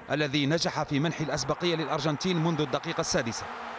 الذي نجح في منح الأسبقية للأرجنتين منذ الدقيقة السادسة.